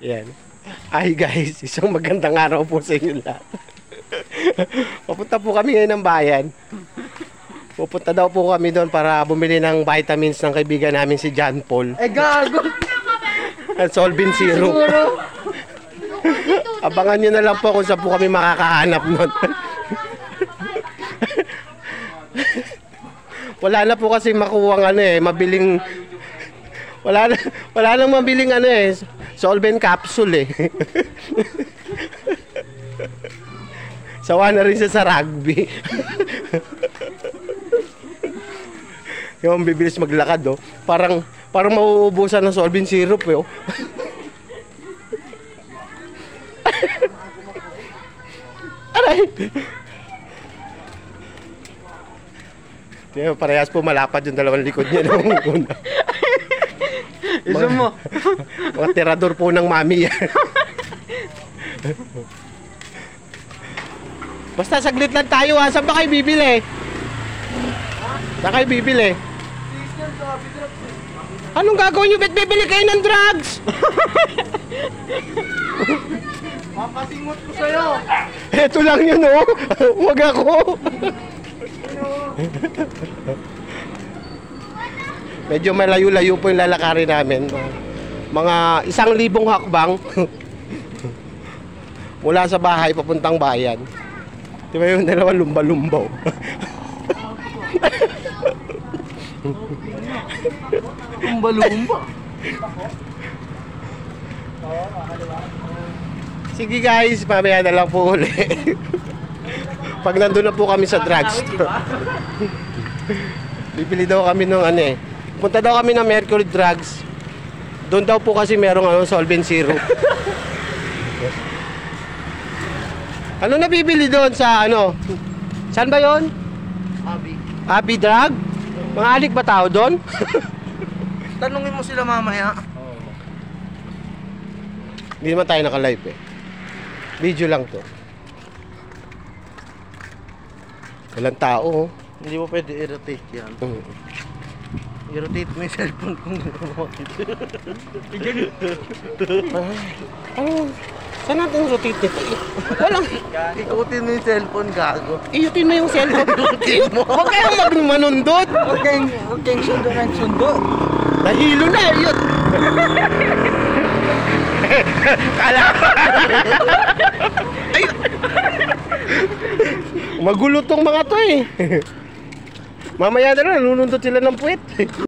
Yan. Ay guys, isang magandang araw po sa inyo lahat. Papunta po kami ngayon ng bayan. Pupunta daw po kami doon para bumili ng vitamins ng kaibigan namin si John Paul. Eh gago! At Solvin Syrup. Abangan nyo na lang po kung saan po kami makakahanap nun. Wala na po kasi makuha mabiling... Wala nang mabiling solvent capsule Sawa na rin siya sa rugby. Yung bibilis maglakad parang mauubusan ng solvent syrup Aray! Parehas po malapad yung dalawang likod niya nung una. Isa mo. Mga tirador po ng mami yan. Basta saglit lang tayo ha. Saan ba kayo bibili? Saan kayo bibili? Anong gagawin nyo? Ba't bibili kayo ng drugs? Papasingot ko sa'yo. Eto lang yun Huwag ako. Medyo malayo-layo po yung lalakarin namin. Mga 1,000 hakbang mula sa bahay papuntang bayan. Di ba yung dalawang lumba-lumbaw? Lumba-lumba. Sige guys, mamaya na lang po uli. Pag nandun na po kami sa drugstore. Bibili daw kami ng punta daw kami ng Mercury Drugs. Doon daw po kasi merong solvent syrup. Ano na bibili doon sa Saan ba yon? Abi Drug? Mga alik ba tao doon? Tanungin mo sila mamaya. Hindi naman tayo naka-live Video lang to. Walang tao Hindi mo pwede i-rotate yan. I-rotate mo yung cellphone kung saan natin rotate nito? Walang... Ikutin mo yung cellphone, gago. Iyutin mo yung cellphone. Huwag kayong manundot. Huwag kayong sundo ng sundo. Nahilo na, yun. Kala ay, magulo tong mga to Mamaya na lang, nunundot sila ng puwet.